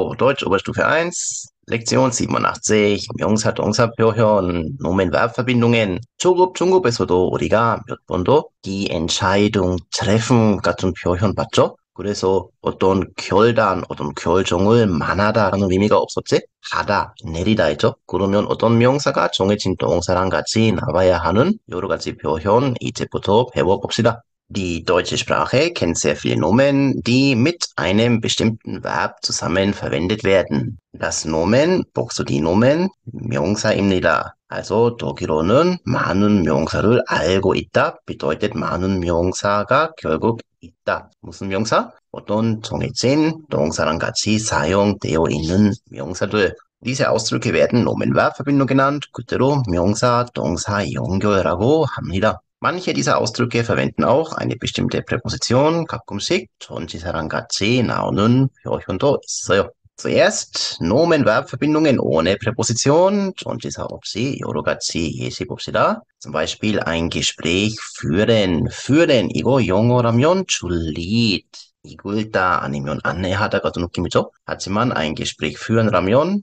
So, Deutsch Oberstufe 1, Lektion 87, 명사, 동사 표현, 노men, Verbverbindungen. 초급, 중급에서도 우리가 몇 번도 die Entscheidung treffen 같은 표현 봤죠? 그래서 어떤 결단, 어떤 결정을 만하다라는 의미가 없었지? 하다, 내리다 했죠? 그러면 어떤 명사가 정해진 동사랑 같이 나와야 하는 여러 가지 표현 이제부터 배워봅시다. Die deutsche Sprache kennt sehr viele Nomen, die mit einem bestimmten Verb zusammen verwendet werden. Das Nomen, 복수디 Nomen, 명사입니다. Also 독일어는 많은 명사를 알고 있다 bedeutet 많은 명사가 결국 있다. 무슨 명사? 어떤 정해진 동사랑 같이 사용되어 있는 명사들. Diese Ausdrücke werden Nomen-Verb-Verbindung genannt, 그대로 명사, 동사 연결이라고 합니다. Manche dieser Ausdrücke verwenden auch eine bestimmte Präposition, 가끔씩 전치사랑 같이 나오는 표현도 있어요. Zuerst Nomen-Verb-Verbindungen ohne Präposition, 전치사 없이 여러 가지 예시 봅시다. Zum Beispiel ein Gespräch führen. führen 이거 영어라면 줄리드. 읽다 아니면 안내하다 같은 느낌이죠. 하지만 ein Gespräch führen라면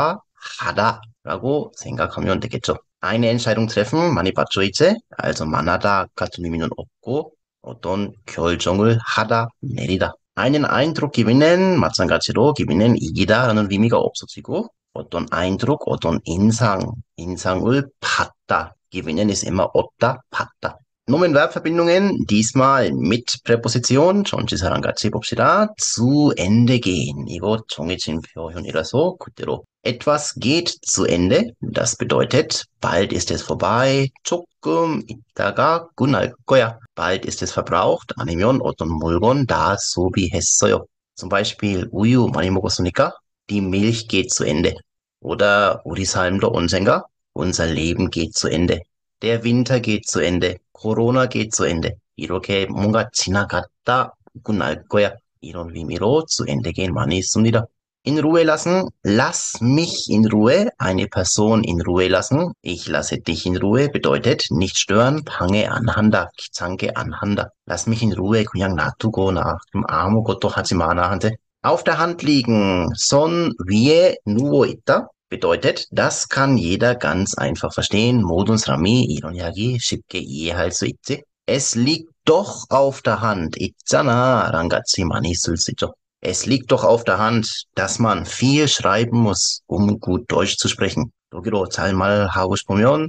대화하다라고 생각하면 되겠죠. Eine Entscheidung treffen, 많이 봤죠, 이제? Also 만하다 같은 의미는 없고 어떤 결정을 하다, 내리다. Einen Eindruck gewinnen, 마찬가지로 gewinnen, 이기다라는 의미가 없어지고 어떤 Eindruck, 어떤 인상을 받다. gewinnen ist immer 얻다, 받다. Nomen-Verb-Verbindungen, diesmal mit Präposition, 전치사랑 같이 봅시다. zu Ende gehen. 이거 정해진 표현이라서 그대로. Etwas geht zu Ende. Das bedeutet, bald ist es vorbei. 조금 있다가 끝날 거야. Bald ist es verbraucht. 아니면 어떤 물건 다 소비했어요. Zum Beispiel 우유 많이 먹었으니까 die Milch geht zu Ende. oder 우리 삶도 언젠가 unser Leben geht zu Ende. Der Winter geht zu Ende. Corona geht zu Ende. 이렇게 뭔가 지나갔다 끝날 거야. 이런 의미로 zu Ende gehen 많이 있습니다. In Ruhe lassen. Lass mich in Ruhe. Eine Person in Ruhe lassen. Ich lasse dich in Ruhe bedeutet nicht stören. 방해 안 한다. 귀찮게 안 한다. Lass mich in Ruhe. 그냥 놔두고 나 좀 아무것도 하지 마 나한테. Auf der Hand liegen. 손 위에 누워 있다. bedeutet, das kann jeder ganz einfach verstehen. 모든 사람이 이런 이야기 쉽게 이해할 수 있지. Es liegt doch auf der Hand. 있잖아. 랑 같이 많이 쓸 수 있죠. Es liegt doch auf der Hand, dass man viel schreiben muss, um gut Deutsch zu sprechen. 독일어 잘 말하고 싶으면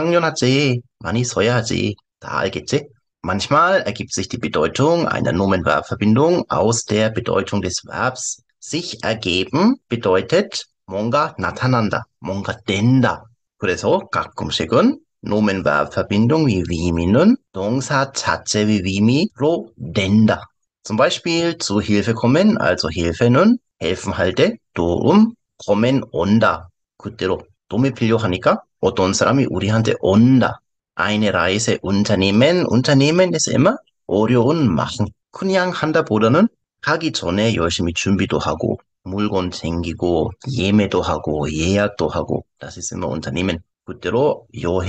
당연하지. 많이 써야지. 다 알겠지? Manchmal ergibt sich die Bedeutung einer Nomen-Verb-Verbindung aus der Bedeutung des Verbs. sich ergeben bedeutet 뭔가 나타난다, 뭔가 된다. 그래서 가끔씩은 Nomen-Verb-Verbindung wie 의미는 동사 자체의 의미로 된다. Zum Beispiel zu Hilfe kommen, also Hilfe는 helfen 할 때 도움, kommen 온다. 그대로 도움이 필요하니까 어떤 사람이 우리한테 온다. Eine Reise unternehmen, unternehmen ist immer 어려운 machen. 그냥 한다보다는 하기 전에 열심히 준비도 하고 물건 챙기고 예매도 하고 예약도 하고 das ist immer unternehmen. 그대로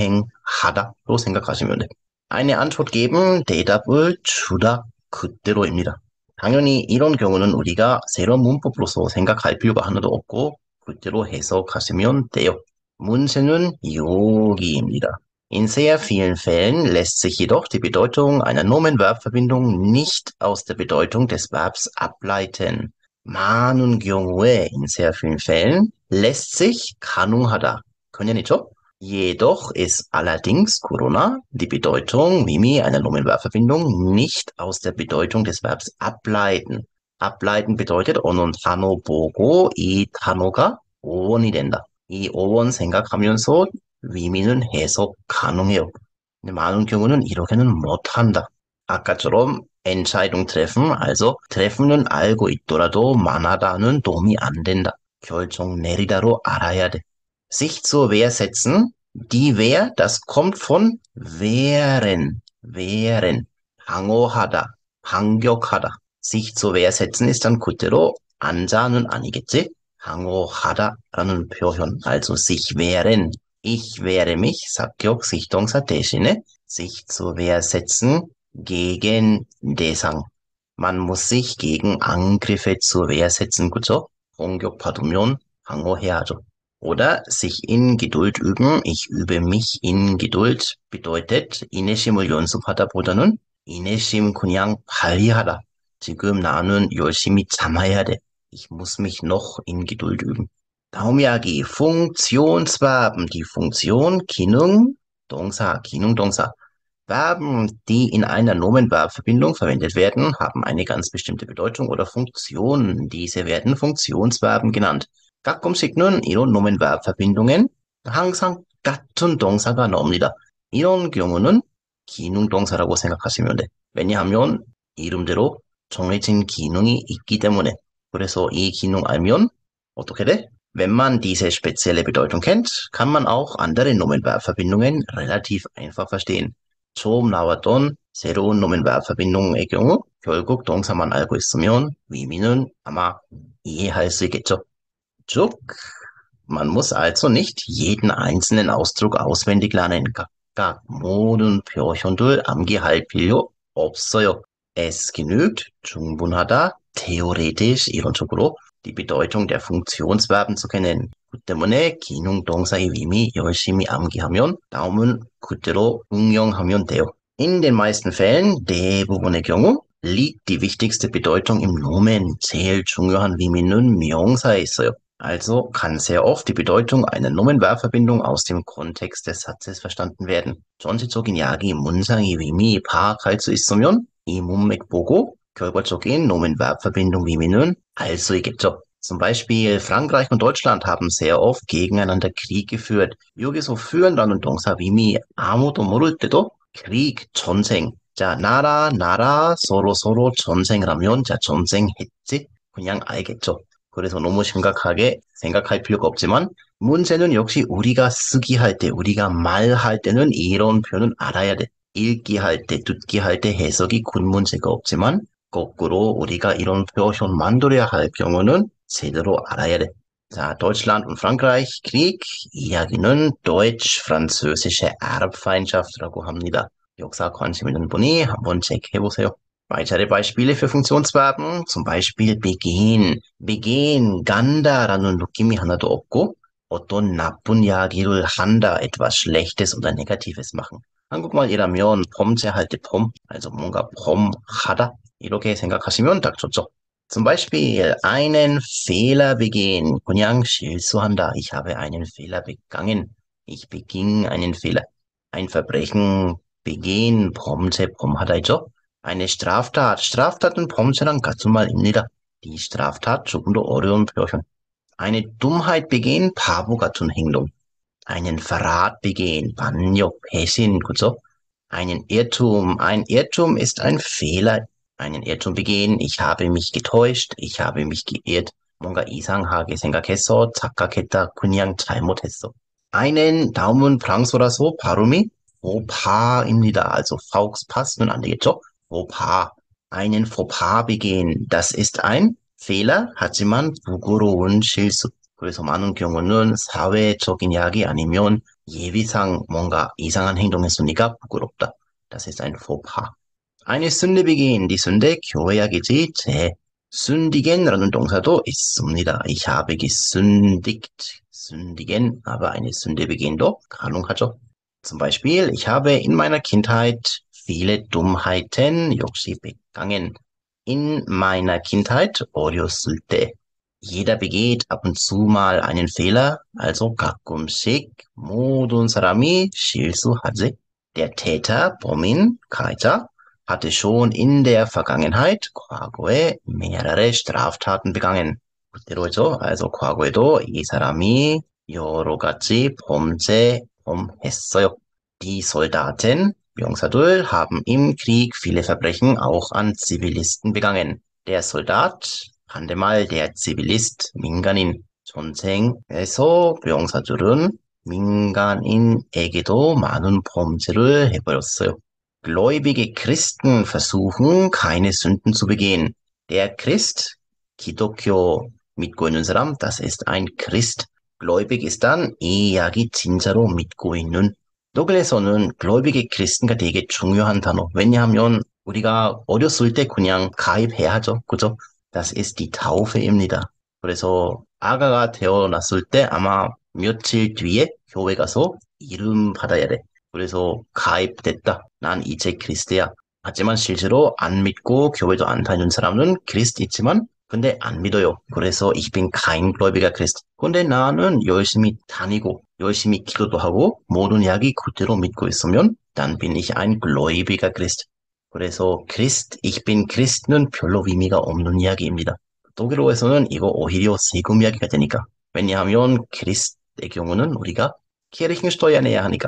여행하다로 생각하시면 돼. Eine Antwort geben, 대답을 주다. 그대로입니다. 당연히 이런 경우는 우리가 새로운 문법으로서 생각할 필요가 하나도 없고 그대로 해석하시면 돼요. 문제는 여기입니다. In sehr vielen Fällen lässt sich jedoch die Bedeutung einer Nomen-Verb-Verbindung nicht aus der Bedeutung des Verbs ableiten. 많은 경우에 in sehr vielen Fällen lässt sich 가능하다. 그냥이죠? Jedoch ist allerdings Corona die Bedeutung Mimi einer Nomen-Verb-Verbindung nicht aus der Bedeutung des Verbs ableiten. ableiten bedeutet 어느 단어 보고 이 단어가 어원이 된다. 이 어원 생각하면서 의미는 해석 가능해요. 근데 많은 경우는 이렇게는 못한다. 아까처럼 Entscheidung treffen, also treffen은 알고 있더라도 만하다는 도움이 안 된다. 결정 내리다로 알아야 돼. Sich zur Wehr setzen. Die Wehr, das kommt von wehren. wehren. 방어하다, 반격하다. Sich zur Wehr setzen ist dann 그대로 앉아는 아니겠지? 방어하다라는 표현, also sich wehren. Ich wehre mich, 사격, sicht동사 대신에 sich zur Wehr setzen gegen 대상. Man muss sich gegen Angriffe zur Wehr setzen, 그죠? 공격받으면 방어해야 하죠. Oder sich in Geduld üben. Ich übe mich in Geduld bedeutet 인내심을 연습하다보다는 인내심 그냥 발휘하다. 지금 나는 열심히 참아야 돼. Ich muss mich noch in Geduld üben. 다음 이야기, Funktionsverben. Die Funktion, Ginnung, Dongsa, Ginnung, Dongsa. Verben, die in einer Nomen-Verb-Verbindung verwendet werden, haben eine ganz bestimmte Bedeutung oder Funktion. Diese werden Funktionsverben genannt. 가끔씩은 이런 노men-verb-verbindungen 항상 같은 동사가 나옵니다. 이런 경우는 기능동사라고 생각하시면 돼. 왜냐하면 이름대로 정해진 기능이 있기 때문에. 그래서 이 기능 알면 어떻게 돼? Wenn man diese spezielle Bedeutung kennt, kann man auch andere Nomen-Verb-Verbindungen relativ einfach verstehen. 처음 나왔던 새로운 노men-verb-verbindung의 경우 결국 동사만 알고 있으면 의미는 아마 이해할 수 있겠죠. 쭉. Man muss also nicht jeden einzelnen Ausdruck auswendig lernen. 각각 모든 표현들 암기할 필요 없어요. Es genügt, 충분하다, theoretisch 이론적으로 die Bedeutung der Funktionsverben zu kennen. 그 때문에 기능동사의 의미 열심히 암기하면 다음은 그대로 응용하면 돼요. In den meisten Fällen, 대부분의 경우, liegt die wichtigste Bedeutung im Nomen. 제일 중요한 의미는 명사에 있어요. Also kann sehr oft die Bedeutung einer Nomen-Verb-Verbindung aus dem Kontext des Satzes verstanden werden. 전체적인 이야기, 문장의 의미 파악할 수 있으면 이 문맥 보고 결과적인 Nomen-Verb-Verbindung 의미는 알 수 있겠죠. Zum Beispiel Frankreich und Deutschland haben sehr oft gegeneinander Krieg geführt. 여기서 führen라는 동사 의미 아무도 모를 때도 Krieg, 전쟁. 자, 나라, 서로 전쟁을 하면, 자, 전쟁했지? 그냥 알겠죠. 그래서 너무 심각하게 생각할 필요가 없지만, 문제는 역시 우리가 쓰기 할 때, 우리가 말할 때는 이런 표현은 알아야 돼. 읽기 할 때, 듣기 할 때 해석이 큰 문제가 없지만, 거꾸로 우리가 이런 표현 만들어야 할 경우는 제대로 알아야 돼. 자, Deutschland und Frankreich, Krieg, 이야기는 Deutsch-französische Erbfeindschaft라고 합니다. 역사 관심 있는 분이 한번 체크해보세요. Weitere Beispiele für Funktionsverben, zum Beispiel begehen. begehen, 간다라는 느낌이 하나도 없고 어떤 나쁜 이야기를 한다, etwas Schlechtes oder Negatives machen. 한국말이라면 범죄할 때 범, also 뭔가 범하다 이렇게 생각하시면 딱 좋죠. Zum Beispiel einen Fehler begehen, 그냥 실수한다. Ich habe einen Fehler begangen. Ich beging einen Fehler. Ein Verbrechen begehen, 범죄, 범하다이죠. Eine Straftat, Straftat은 범죄랑 같은 말입니다. Die Straftat 조금 더 어려운 표현. Eine Dummheit begehen, 바보 같은 행동. Einen Verrat begehen, 반역, 배신, 그죠? Einen Irrtum, ein Irrtum ist ein Fehler. Einen Irrtum begehen, ich habe mich getäuscht, ich habe mich geirrt. 뭔가 이상하게 생각했어, 착각했다, 그냥 잘못했어. einen 다음은 프랑스어라서 발음이 fauxpas입니다. Also fauxpas는 안 되겠죠? fauxpas. Einen fauxpas begehen. Das ist ein Fehler, 하지만 부끄러운 실수. 그래서 많은 경우는 사회적인 이야기 아니면 예비상 뭔가 이상한 행동했으니까 부끄럽다. Das ist ein fauxpas. Eine Sünde begehen. Die Sünde 교회약이지 죄. sündigen라는 동사도 있습니다. Ich habe gesündigt. sündigen, aber eine Sünde begehen도 가능하죠. Zum Beispiel, ich habe in meiner Kindheit viele Dummheiten 역시 begangen. In meiner Kindheit 어렸을 때. Jeder begeht ab und zu mal einen Fehler, also 가끔씩 모든 사람이 실수하지. Der Täter, 범인, 가해자, hatte schon in der Vergangenheit, 과거에 mehrere Straftaten begangen. 그대로죠. Also 과거에도 이 사람이 여러 가지 범죄했어요. Die Soldaten, 명사들, haben im Krieg viele Verbrechen auch an Zivilisten begangen. Der Soldat, 반대말 der Zivilist, 민간인. 전쟁에서 명사들은 민간인에게도 많은 범죄를 해버렸어요. Gläubige Christen versuchen, keine Sünden zu begehen. Der Christ, 기독교 믿고 있는 사람, das ist ein Christ. Gläubig ist dann 이 이야기 진짜로 믿고 있는. 독일에서는 gläubige Christen가 되게 중요한 단어. 왜냐하면 우리가 어렸을 때 그냥 가입해야 하죠. 그죠? Das ist die Taufe입니다. 그래서 아가가 태어났을 때 아마 며칠 뒤에 교회 가서 이름 받아야 돼. 그래서 가입됐다. 난 이제 그리스도야. 하지만 실제로 안 믿고 교회도 안 다니는 사람은 그리스도 있지만 근데 안 믿어요. 그래서 ich bin kein Gläubiger Christ. 근데 나는 열심히 다니고 열심히 기도도 하고 모든 이야기 그대로 믿고 있으면 dann bin ich ein Gläubiger Christ. 그래서 ich bin Christ는 별로 의미가 없는 이야기입니다. 독일어에서는 이거 오히려 세금 이야기가 되니까. 왜냐하면 그리스의 경우는 우리가 Kirchensteuer 내야 하니까.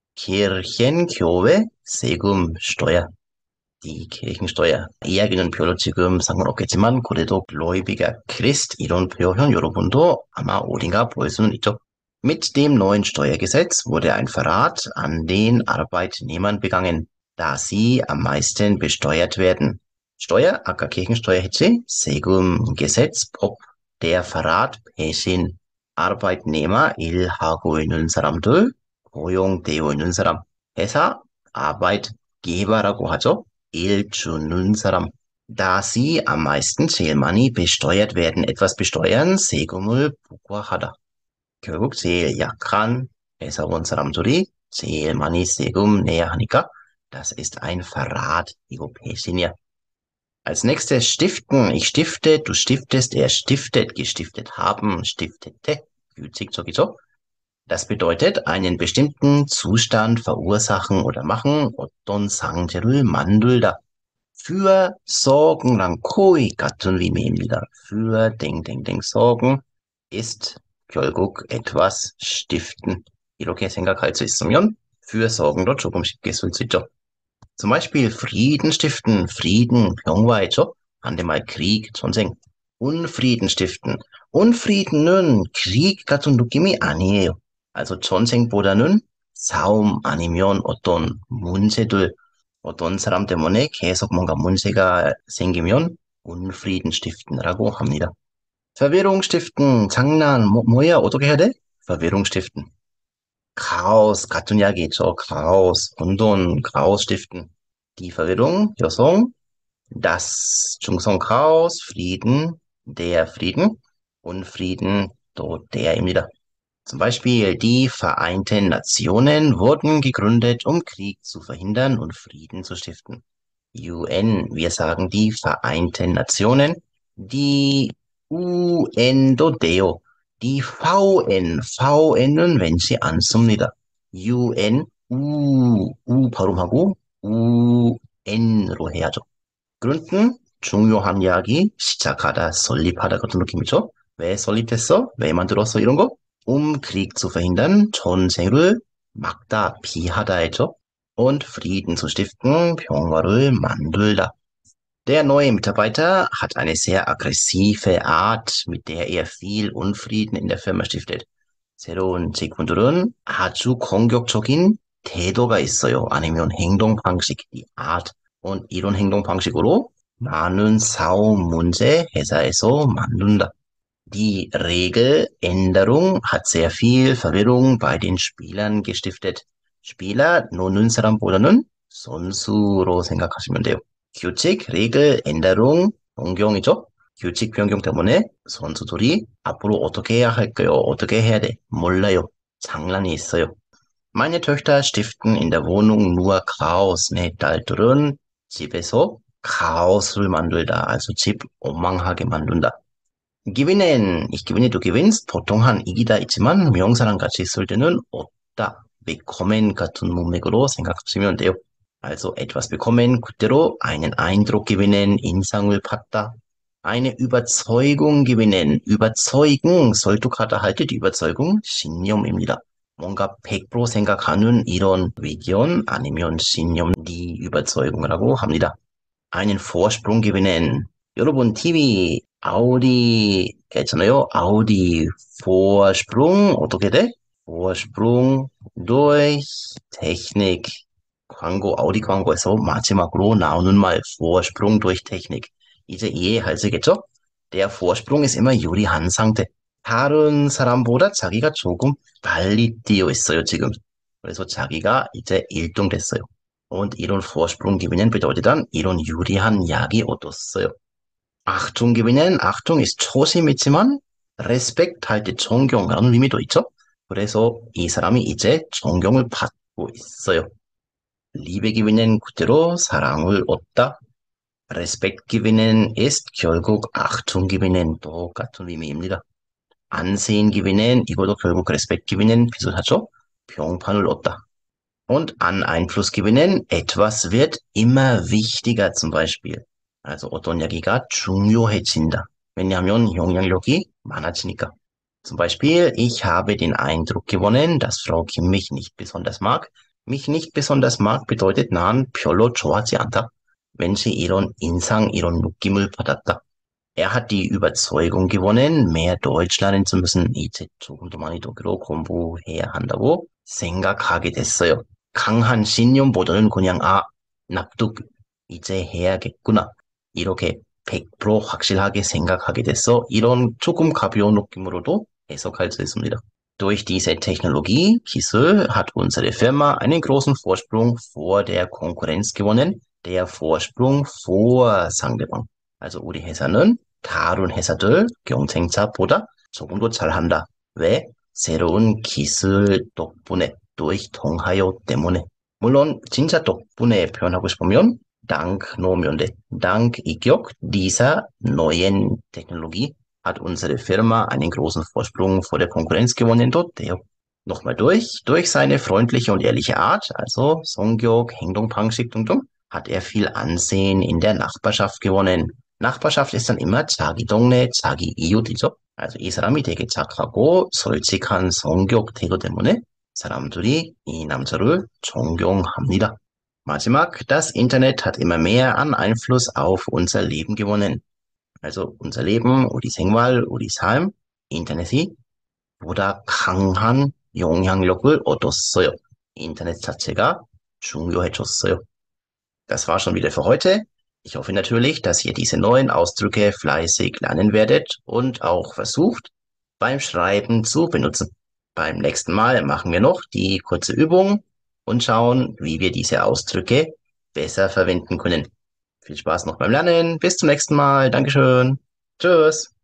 Kirchen, 교회, 세금, Steuer. Die Kirchensteuer. 이야기는 별로 지금 상관없겠지만 그래도 Gläubiger Christ 이런 표현 여러분도 아마 어딘가 볼 수는 있죠. Mit dem neuen Steuergesetz wurde ein Verrat an den Arbeitnehmern begangen, da sie am meisten besteuert werden. Steuer, 아까 Kirchensteuer 했지? 세금, Gesetz, 법, der Verrat, 배신, Arbeitnehmer, 일하고 있는 사람들, 고용되어 있는 사람, 회사, Arbeitgeber라고 하죠. 일 주는 사람. Da sie am meisten 제일 많이 besteuert werden, etwas besteuern, 세금을 부과하다. 결국 제일 약한 회사원 사람들이 제일 많이 세금 내야 하니까 das ist ein Verrat. 이거 배신이야. Als nächstes stiften. Ich stifte, du stiftest, er stiftet, gestiftet haben, stiftete. 규칙적이죠? Das bedeutet, einen bestimmten Zustand verursachen oder machen, 어떤 상태를 만들다. für sorgen랑 코의 같은 의미입니다. für 땡땡땡 sorgen ist 결국 etwas stiften. 이렇게 생각할 수 있으면 für sorgen도 조금 쉽게 쓸 수 있죠. zum Beispiel Frieden stiften, Frieden, 평화이죠. 반대말 Krieg, 전쟁. Unfrieden stiften. Unfrieden은 Krieg 같은 느낌이 아니에요. also 전쟁보다는 싸움 아니면 어떤 문제들, 어떤 사람 때문에 계속 뭔가 문제가 생기면 Unfrieden stiften라고 합니다. Verwirrung stiften, 장난, 뭐야, 어떻게 해야 돼? Verwirrung stiften. Chaos, 같은 이야기 있죠. Chaos, 혼돈, Chaos stiften. Die Verwirrung, 여성, das 중성 Chaos, Frieden, der Frieden, Unfrieden, 또 der입니다. Zum Beispiel, die Vereinten Nationen wurden gegründet, um Krieg zu verhindern und Frieden zu stiften. UN, wir sagen die Vereinten Nationen, die UN도 돼요. die VN은 왠지 안 씁니다. UN, U 발음하고 UN으로 해야죠. 그런데 중요한 이야기 시작하다, 설립하다 같은 느낌이죠. 왜 설립했어? 왜 만들었어? 이런 거? Krieg zu verhindern, 전쟁을 막다, 비하다 했죠. und Frieden zu stiften, 평화를 만들다. Der neue Mitarbeiter hat eine sehr aggressive Art, mit der er viel Unfrieden in der Firma stiftet. 새로운 직원들은 아주 공격적인 태도가 있어요. 아니면 행동 방식, 이 art. und 이런 행동 방식으로 많은 싸움 문제 회사에서 만든다. Die Regeländerung hat sehr viel Verwirrung bei den Spielern gestiftet. Spieler, 노는 사람보다는 선수로 생각하시면 돼요. 규칙, 레글, änderung, 변경이죠. 규칙 변경 때문에 선수들이 앞으로 어떻게 해야 할까요? 어떻게 해야 돼? 몰라요. 장난이 있어요. Meine Töchter stiften in der Wohnung nur Chaos. 내 딸들은 집에서 카오스를 만들다. also 집 엉망하게 만든다. gewinnen, ich gewinne, du gewinnst. 보통 한 이기다 있지만 명사랑 같이 쓸 때는 얻다, bekommen 같은 문맥으로 생각하시면 돼요. also etwas bekommen, 그대로 einen Eindruck gewinnen, 인상을 받다. eine Überzeugung gewinnen, überzeugen, 설득하다 할 때 Überzeugung, 신념입니다. 뭔가 100% 생각하는 이런 의견 아니면 신념, die Überzeugung이라고 합니다. einen Vorsprung gewinnen. 여러분, TV 아우디 있잖아요. 아우디 Vorsprung 어떻게 돼? Vorsprung durch Technik. 광고, 아우디 광고에서 마지막으로 나오는 말 Vorsprung durch Technik. 이제 이해하시겠죠? Der Vorsprung ist immer 유리한 상태. 다른 사람보다 자기가 조금 빨리 뛰어 있어요, 지금. 그래서 자기가 이제 1등 됐어요. und 이런 Vorsprung gewinnen bedeutet dann 이런 유리한 약이 얻었어요. Achtung gewinnen, Achtung ist 조심 있지만 레스펙트할 때 존경이라는 의미도 있죠. 그래서 이 사람이 이제 존경을 받고 있어요. Liebe gewinnen 그대로 사랑을 얻다. Respekt gewinnen ist 결국 Achtung gewinnen 똑같은 의미입니다. Ansehen gewinnen 이것도 결국 Respekt gewinnen 비슷하죠. 평판을 얻다. Und an Einfluss gewinnen, etwas wird immer wichtiger zum Beispiel. Also 어떤 이야기가 중요해진다. 왜냐하면 영향력이 많아지니까. Zum Beispiel, ich habe den Eindruck gewonnen, dass Frau Kim mich nicht besonders mag. mich nicht besonders mag bedeutet 난 별로 좋아하지 않다. 왠지 이런 인상, 이런 느낌을 받았다. Er hat die Überzeugung gewonnen, mehr Deutsch lernen zu müssen. 이제 조금 더 많이 독일어 공부해야 한다고 생각하게 됐어요. 강한 신념보다는 그냥, 납득, 이제 해야겠구나. 이렇게 100% 확실하게 생각하게 됐어. 이런 조금 가벼운 느낌으로도 해석할 수 있습니다. Durch diese Technologie, Kiesel, hat unsere Firma einen großen Vorsprung vor der Konkurrenz gewonnen. Der Vorsprung vor 상대방. Also 우리 회사는 다른 회사들 경쟁자보다 조금 더 잘한다. 왜? 새로운 기술 덕분에, durch 통하여 때문에. 물론 진짜 덕분에 표현하고 싶으면 dank 넣으면 돼. Dank Igiok dieser neuen Technologie hat unsere Firma einen großen Vorsprung vor der Konkurrenz gewonnen. Dort, nochmal durch seine freundliche und ehrliche Art, also 성격, 행동, 방식 등등, hat er viel Ansehen in der Nachbarschaft gewonnen. Nachbarschaft ist dann immer 자기 동네, 자기 이웃이죠. Also 이 사람이 되게 착하고 솔직한 성격 태도 때문에 사람들이 이 남자를 존경합니다. 마지막, das Internet hat immer mehr an Einfluss auf unser Leben gewonnen. Also unser Leben, 우리 생활, 우리 삶, 인터넷이 보다 강한 영향력을 얻었어요. 인터넷 자체가 중요해졌어요. Das war schon wieder für heute. Ich hoffe natürlich, dass ihr diese neuen Ausdrücke fleißig lernen werdet und auch versucht, beim Schreiben zu benutzen. Beim nächsten Mal machen wir noch die kurze Übung und schauen, wie wir diese Ausdrücke besser verwenden können. Viel Spaß noch beim Lernen. Bis zum nächsten Mal. Dankeschön. Tschüss.